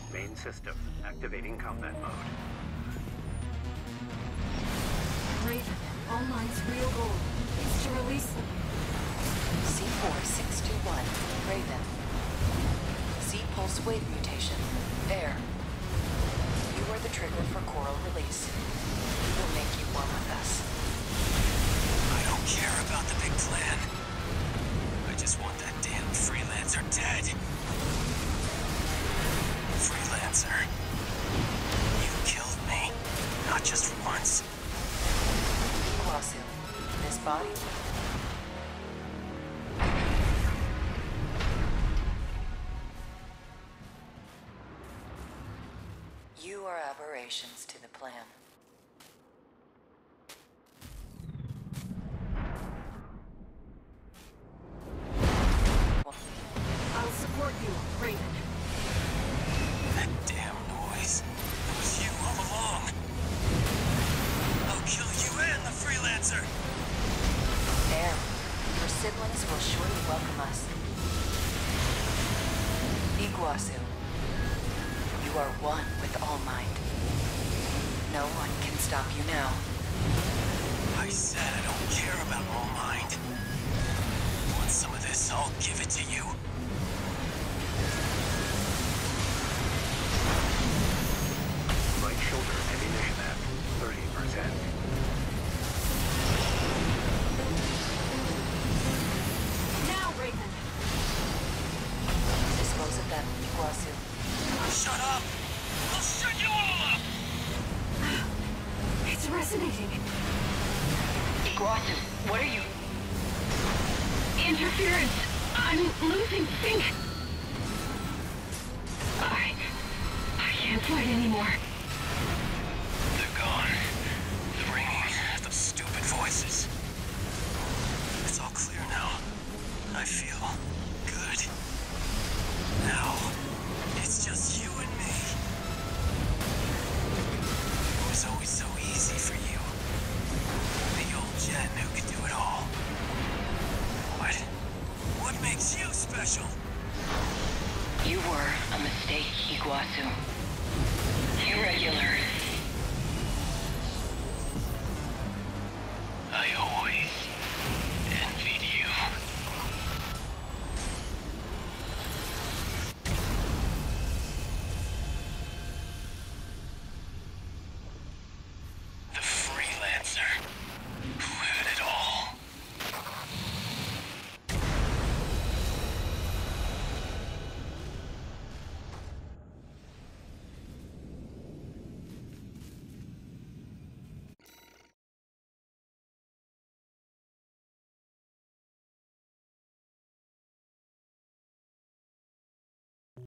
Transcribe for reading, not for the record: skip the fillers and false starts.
Main system, activating combat mode. Raven, All Mind's real goal is to release them. C4621, Raven. Z-Pulse wave mutation. There. You are the trigger for coral release. We will make you one with us. I don't care about the big plan. I just want that damn freelancer dead. Freelancer. You killed me. Not just once. Iguazu. This body... You are aberrations to the plan. I'll support you, Raven. That damn noise. It was you all along. I'll kill you and the freelancer. There. Your siblings will surely welcome us. Iguazu. You are one with All Mind. No one can stop you now. I said I don't care about All Mind. Want some of this, I'll give it to you. Right shoulder ammunition at 30%. Now, Raven! Dispose of them, Iguazu. Shut up! I'll shut you all up! It's resonating. Iguazu, what are you... Interference! I'm losing sync! I can't fight anymore. They're gone. The ringing, the stupid voices. It's all clear now. I feel good. Now, it's just you and me. It was always so easy for you. The old Jen who could do it all. What makes you special? You were a mistake, Iguazu. Irregular.